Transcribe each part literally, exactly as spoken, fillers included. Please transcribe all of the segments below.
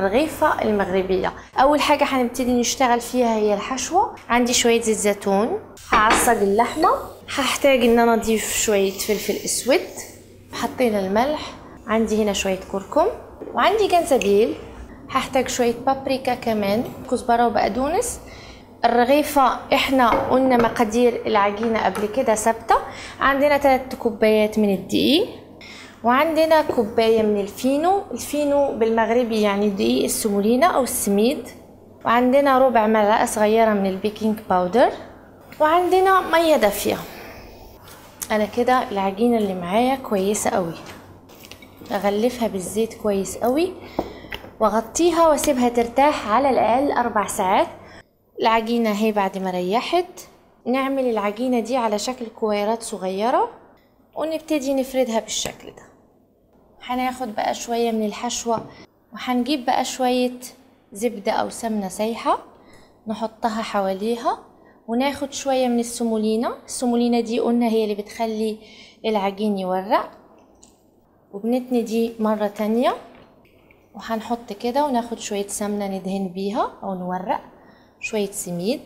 الرغيفة المغربية. أول حاجة هنبتدي نشتغل فيها هي الحشوة. عندي شوية زيت زيتون، هعصج اللحمة، هحتاج إن أنا أضيف شوية فلفل أسود، حطينا الملح، عندي هنا شوية كركم وعندي جنزبيل، هحتاج شوية بابريكا كمان، كزبرة وبقدونس. الرغيفة احنا قلنا مقادير العجينة قبل كده ثابتة. عندنا ثلاث كوبايات من الدقيق، وعندنا كوباية من الفينو، الفينو بالمغربي يعني دقيق السمولينا او السميد، وعندنا ربع معلقة صغيرة من البيكنج باودر، وعندنا مية دافية. انا كده العجينة اللي معايا كويسة قوي، اغلفها بالزيت كويس قوي واغطيها واسيبها ترتاح على الاقل اربع ساعات. العجينة اهي بعد ما ريحت، نعمل العجينة دي على شكل كويرات صغيرة ونبتدي نفردها بالشكل ده. هناخد بقى شوية من الحشوة وهنجيب بقى شوية زبدة او سمنة سايحة نحطها حواليها، وناخد شوية من السمولينا. السمولينا دي قلنا هي اللي بتخلي العجين يورق، وبنتني دي مرة تانية، وهنحط كده وناخد شوية سمنة ندهن بيها او نورق شوية سميد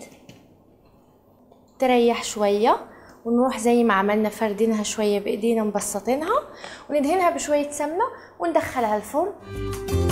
تريح شوية، ونروح زي ما عملنا فردينها شوية بايدينا مبسطينها وندهنها بشوية سمنة وندخلها الفرن.